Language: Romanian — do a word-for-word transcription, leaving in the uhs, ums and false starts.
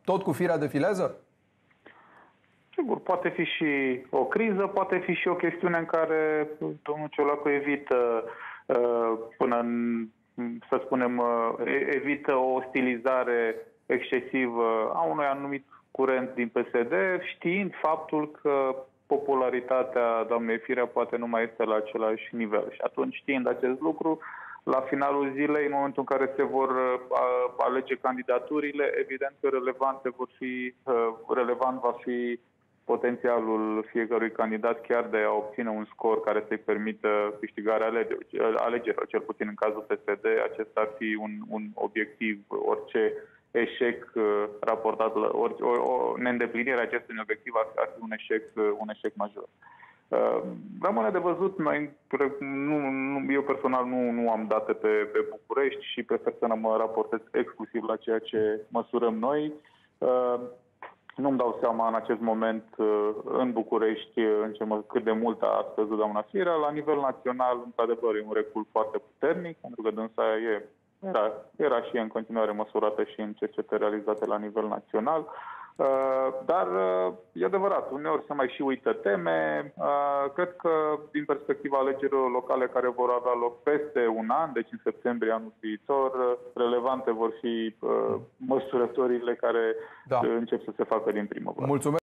tot cu firea defilează? Sigur, poate fi și o criză, poate fi și o chestiune în care domnul Ciolacu evită până în, să spunem, evită o ostilizare excesivă a unui anumit curent din P S D, știind faptul că popularitatea doamnei Firea poate nu mai este la același nivel. Și atunci, știind acest lucru, la finalul zilei, în momentul în care se vor alege candidaturile, evident că relevante vor fi, relevant va fi potențialul fiecărui candidat chiar de a obține un scor care să-i permită câștigarea alegerilor, cel puțin în cazul P S D, acesta ar fi un, un obiectiv, orice eșec raportat la orice, o, o neîndeplinire a acestui obiectiv ar, ar fi un eșec, un eșec major. Rămâne de văzut, noi, nu, nu, eu personal nu, nu am date pe, pe București și prefer să mă raportez exclusiv la ceea ce măsurăm noi. Nu-mi dau seama în acest moment în București în ce mă, cât de mult a scăzut doamna Firea. La nivel național, într-adevăr, e un recul foarte puternic, pentru că dânsa e, era, era și în continuare măsurată și în cercetări realizate la nivel național. Dar e adevărat, uneori se mai și uită teme. Cred că din perspectiva alegerilor locale care vor avea loc peste un an, deci în septembrie anul viitor, relevante vor fi măsurătorile care da. încep să se facă din primăvară. Mulțumesc.